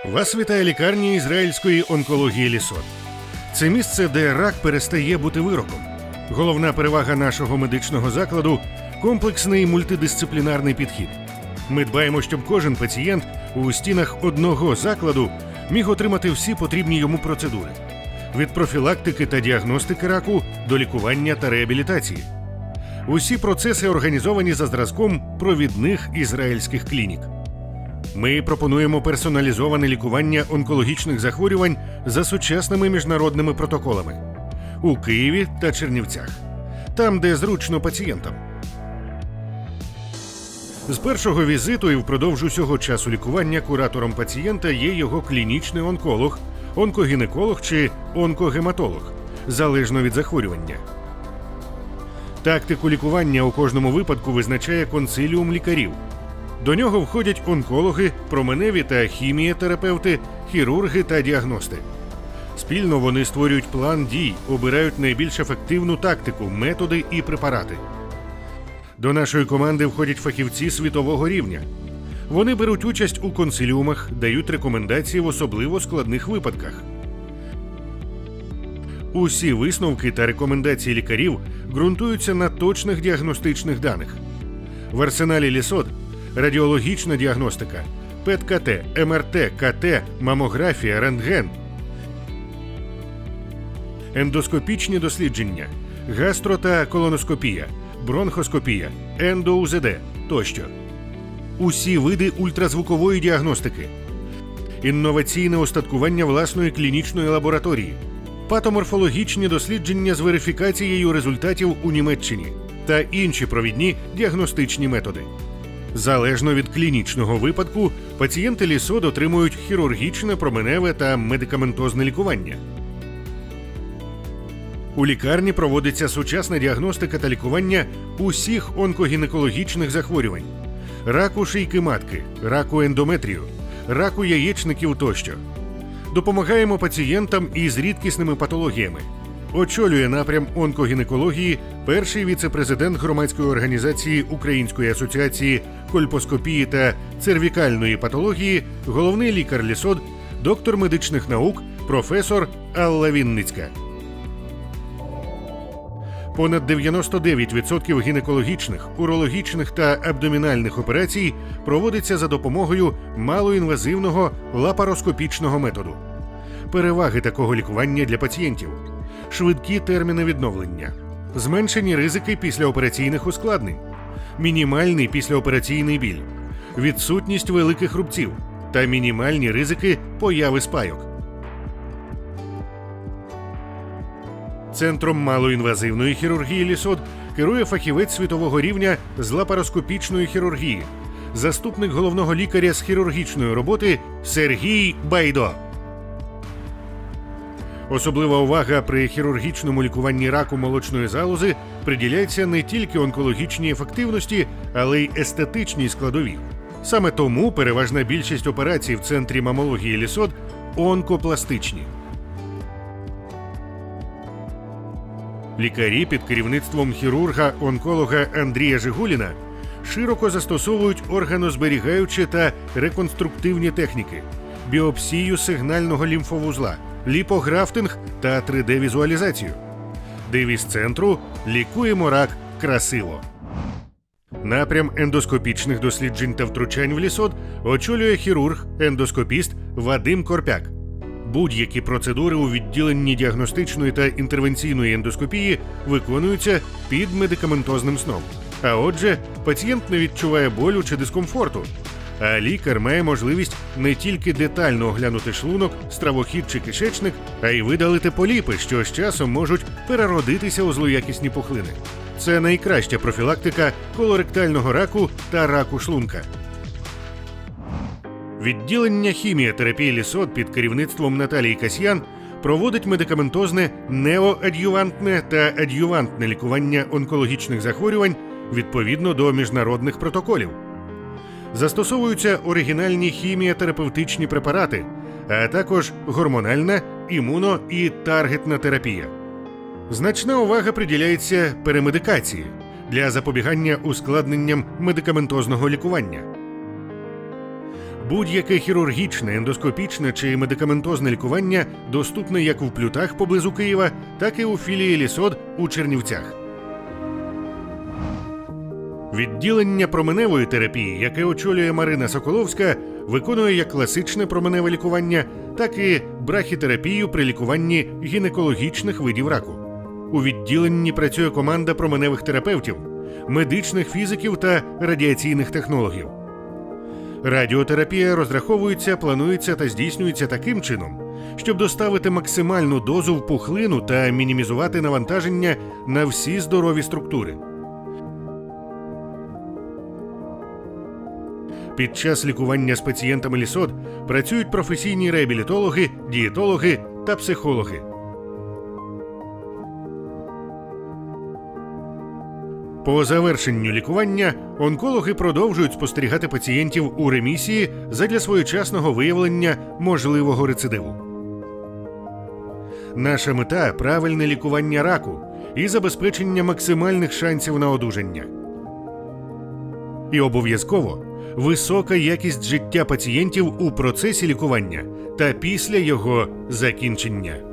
Вас вітає лікарня ізраїльської онкології Лісод. Це місце, де рак перестає бути вироком. Головна перевага нашого медичного закладу – комплексний мультидисциплінарний підхід. Ми дбаємо, щоб кожен пацієнт у стінах одного закладу міг отримати всі потрібні йому процедури. Від профілактики та діагностики раку до лікування та реабілітації. Усі процеси організовані за зразком провідних ізраїльських клінік. Ми пропонуємо персоналізоване лікування онкологічних захворювань за сучасними міжнародними протоколами у Києві та Чернівцях, там, де зручно пацієнтам. З першого візиту і впродовж усього часу лікування куратором пацієнта є його клінічний онколог, онкогінеколог чи онкогематолог, залежно від захворювання. Тактику лікування у кожному випадку визначає консиліум лікарів. До нього входять онкологи, променеві та хімієтерапевти, хірурги та діагности. Спільно вони створюють план дій, обирають найбільш ефективну тактику, методи і препарати. До нашої команди входять фахівці світового рівня. Вони беруть участь у консиліумах, дають рекомендації в особливо складних випадках. Усі висновки та рекомендації лікарів ґрунтуються на точних діагностичних даних. В арсеналі Лісод радіологічна діагностика, ПЕТ-КТ, МРТ, КТ, мамографія, рентген, ендоскопічні дослідження, гастро- та колоноскопія, бронхоскопія, ендо-УЗД тощо. Усі види ультразвукової діагностики, інноваційне устаткування власної клінічної лабораторії, патоморфологічні дослідження з верифікацією результатів у Німеччині та інші провідні діагностичні методи. Залежно від клінічного випадку, пацієнти Лісод отримують хірургічне, променеве та медикаментозне лікування. У лікарні проводиться сучасна діагностика та лікування усіх онкогінекологічних захворювань – раку шийки матки, раку ендометрію, раку яєчників тощо. Допомагаємо пацієнтам із рідкісними патологіями. Очолює напрям онкогінекології перший віце-президент громадської організації Української асоціації кольпоскопії та цервікальної патології, головний лікар Лісод, доктор медичних наук, професор Алла Вінницька. Понад 99% гінекологічних, урологічних та абдомінальних операцій проводиться за допомогою малоінвазивного лапароскопічного методу. Переваги такого лікування для пацієнтів – швидкі терміни відновлення, зменшені ризики післяопераційних ускладнень, мінімальний післяопераційний біль, відсутність великих рубців та мінімальні ризики появи спайок. Центром малоінвазивної хірургії Лісод керує фахівець світового рівня з лапароскопічної хірургії, заступник головного лікаря з хірургічної роботи Сергій Байдо. Особлива увага при хірургічному лікуванні раку молочної залози приділяється не тільки онкологічній ефективності, але й естетичній складовій. Саме тому переважна більшість операцій в центрі мамології Лісод онкопластичні. Лікарі під керівництвом хірурга-онколога Андрія Жигуліна широко застосовують органозберігаючі та реконструктивні техніки, біопсію сигнального лімфовузла, ліпографтинг та 3D-візуалізацію. Девіз центру – «Лікуємо рак красиво». Напрям ендоскопічних досліджень та втручань в Лісод очолює хірург-ендоскопіст Вадим Корпяк. Будь-які процедури у відділенні діагностичної та інтервенційної ендоскопії виконуються під медикаментозним сном. А отже, пацієнт не відчуває болю чи дискомфорту, а лікар має можливість не тільки детально оглянути шлунок, стравохід чи кишечник, а й видалити поліпи, що з часом можуть переродитися у злоякісні пухлини. Це найкраща профілактика колоректального раку та раку шлунка. Відділення хімієтерапії Лісод під керівництвом Наталії Касьян проводить медикаментозне неоад'ювантне та ад'ювантне лікування онкологічних захворювань відповідно до міжнародних протоколів. Застосовуються оригінальні хімієтерапевтичні препарати, а також гормональна, імуно- і таргетна терапія. Значна увага приділяється перемедикації для запобігання ускладненням медикаментозного лікування. Будь-яке хірургічне, ендоскопічне чи медикаментозне лікування доступне як в Плютах поблизу Києва, так і у філії Лісод у Чернівцях. Відділення променевої терапії, яке очолює Марина Соколовська, виконує як класичне променеве лікування, так і брахітерапію при лікуванні гінекологічних видів раку. У відділенні працює команда променевих терапевтів, медичних фізиків та радіаційних технологів. Радіотерапія розраховується, планується та здійснюється таким чином, щоб доставити максимальну дозу в пухлину та мінімізувати навантаження на всі здорові структури. Під час лікування з пацієнтами Лісод працюють професійні реабілітологи, дієтологи та психологи. По завершенню лікування онкологи продовжують спостерігати пацієнтів у ремісії задля своєчасного виявлення можливого рецидиву. Наша мета – правильне лікування раку і забезпечення максимальних шансів на одужання. І обов'язково висока якість життя пацієнтів у процесі лікування та після його закінчення.